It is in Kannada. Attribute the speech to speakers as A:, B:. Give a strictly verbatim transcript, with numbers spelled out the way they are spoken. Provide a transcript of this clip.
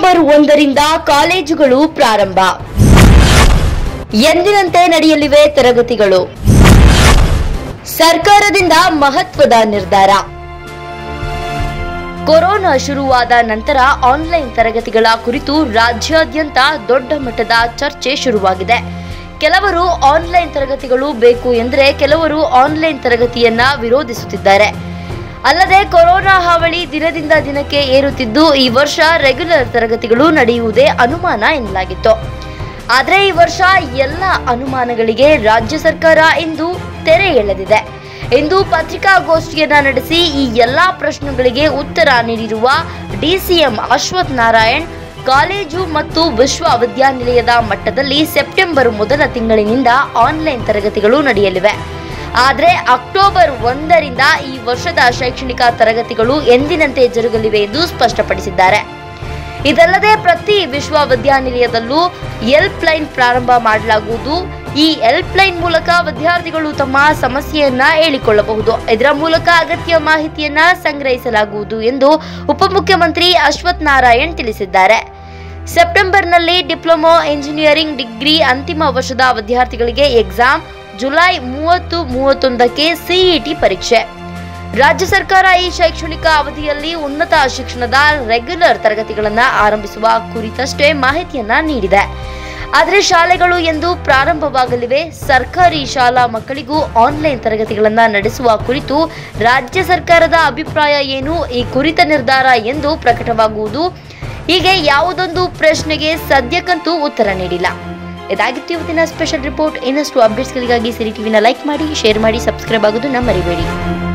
A: ಅಕ್ಟೋಬರ್ ಒಂದರಿಂದ ಕಾಲೇಜುಗಳು ಪ್ರಾರಂಭ. ಎಂದಿನಂತೆ ನಡೆಯಲಿವೆ ತರಗತಿಗಳು. ಸರ್ಕಾರದಿಂದ ಮಹತ್ವದ ನಿರ್ಧಾರ. ಕೊರೋನಾ ಶುರುವಾದ ನಂತರ ಆನ್ಲೈನ್ ತರಗತಿಗಳ ಕುರಿತು ರಾಜ್ಯಾದ್ಯಂತ ದೊಡ್ಡ ಮಟ್ಟದ ಚರ್ಚೆ ಶುರುವಾಗಿದೆ. ಕೆಲವರು ಆನ್ಲೈನ್ ತರಗತಿಗಳು ಬೇಕು ಎಂದರೆ ಕೆಲವರು ಆನ್ಲೈನ್ ತರಗತಿಯನ್ನ ವಿರೋಧಿಸುತ್ತಿದ್ದಾರೆ. ಅಲ್ಲದೆ ಕೊರೋನಾ ಹಾವಳಿ ದಿನದಿಂದ ದಿನಕ್ಕೆ ಏರುತ್ತಿದ್ದು ಈ ವರ್ಷ ರೆಗ್ಯುಲರ್ ತರಗತಿಗಳು ನಡೆಯುವುದೇ ಅನುಮಾನ ಎನ್ನಲಾಗಿತ್ತು. ಆದರೆ ಈ ವರ್ಷ ಎಲ್ಲ ಅನುಮಾನಗಳಿಗೆ ರಾಜ್ಯ ಸರ್ಕಾರ ಇಂದು ತೆರೆ ಎಳೆದಿದೆ. ಇಂದು ಪತ್ರಿಕಾಗೋಷ್ಠಿಯನ್ನ ನಡೆಸಿ ಈ ಎಲ್ಲಾ ಪ್ರಶ್ನೆಗಳಿಗೆ ಉತ್ತರ ನೀಡಿರುವ ಡಿಸಿಎಂ ಅಶ್ವಥ್ ನಾರಾಯಣ್, ಕಾಲೇಜು ಮತ್ತು ವಿಶ್ವವಿದ್ಯಾನಿಲಯದ ಮಟ್ಟದಲ್ಲಿ ಸೆಪ್ಟೆಂಬರ್ ಮೊದಲ ತಿಂಗಳಿನಿಂದ ಆನ್ಲೈನ್ ತರಗತಿಗಳು ನಡೆಯಲಿವೆ. ಆದರೆ ಅಕ್ಟೋಬರ್ ಒಂದರಿಂದ ಈ ವರ್ಷದ ಶೈಕ್ಷಣಿಕ ತರಗತಿಗಳು ಎಂದಿನಂತೆ ಜರುಗಲಿವೆ ಎಂದು ಸ್ಪಷ್ಟಪಡಿಸಿದ್ದಾರೆ. ಇದಲ್ಲದೆ ಪ್ರತಿ ವಿಶ್ವವಿದ್ಯಾನಿಲಯದಲ್ಲೂ ಹೆಲ್ಪ್ ಲೈನ್ ಪ್ರಾರಂಭ ಮಾಡಲಾಗುವುದು. ಈ ಹೆಲ್ಪ್ ಲೈನ್ ಮೂಲಕ ವಿದ್ಯಾರ್ಥಿಗಳು ತಮ್ಮ ಸಮಸ್ಯೆಯನ್ನ ಹೇಳಿಕೊಳ್ಳಬಹುದು. ಇದರ ಮೂಲಕ ಅಗತ್ಯ ಮಾಹಿತಿಯನ್ನ ಸಂಗ್ರಹಿಸಲಾಗುವುದು ಎಂದು ಉಪಮುಖ್ಯಮಂತ್ರಿ ಅಶ್ವಥ್ ನಾರಾಯಣ್ ತಿಳಿಸಿದ್ದಾರೆ. ಸೆಪ್ಟೆಂಬರ್ನಲ್ಲಿ ಡಿಪ್ಲೊಮಾ ಇಂಜಿನಿಯರಿಂಗ್ ಡಿಗ್ರಿ ಅಂತಿಮ ವರ್ಷದ ವಿದ್ಯಾರ್ಥಿಗಳಿಗೆ ಎಕ್ಸಾಮ್, ಜುಲೈ ಮೂವತ್ತು ಮೂವತ್ತೊಂದಕ್ಕೆ ಸಿಇಟಿ ಪರೀಕ್ಷೆ. ರಾಜ್ಯ ಸರ್ಕಾರ ಈ ಶೈಕ್ಷಣಿಕ ಅವಧಿಯಲ್ಲಿ ಉನ್ನತ ಶಿಕ್ಷಣದ ರೆಗ್ಯುಲರ್ ತರಗತಿಗಳನ್ನು ಆರಂಭಿಸುವ ಕುರಿತಷ್ಟೇ ಮಾಹಿತಿಯನ್ನ ನೀಡಿದೆ. ಆದರೆ ಶಾಲೆಗಳು ಎಂದು ಪ್ರಾರಂಭವಾಗಲಿವೆ. ಸರ್ಕಾರಿ ಶಾಲಾ ಮಕ್ಕಳಿಗೂ ಆನ್ಲೈನ್ ತರಗತಿಗಳನ್ನು ನಡೆಸುವ ಕುರಿತು ರಾಜ್ಯ ಸರ್ಕಾರದ ಅಭಿಪ್ರಾಯ ಏನು, ಈ ಕುರಿತ ನಿರ್ಧಾರ ಎಂದು ಪ್ರಕಟವಾಗುವುದು. ಹೀಗೆ ಯಾವುದೊಂದು ಪ್ರಶ್ನೆಗೆ ಸದ್ಯಕ್ಕಂತೂ ಉತ್ತರ ನೀಡಿಲ್ಲ. ಇದಾಗಿತ್ತು ಇವತ್ತಿನ ಸ್ಪೆಷಲ್ ರಿಪೋರ್ಟ್. ಇನ್ನಷ್ಟು ಅಪ್ಡೇಟ್ಸ್ಗಳಿಗಾಗಿ ಸಿರಿ ಟಿವಿನ ಲೈಕ್ ಮಾಡಿ, ಶೇರ್ ಮಾಡಿ, ಸಬ್ಸ್ಕ್ರೈಬ್ ಆಗೋದು ಮರಿಬೇಡಿ.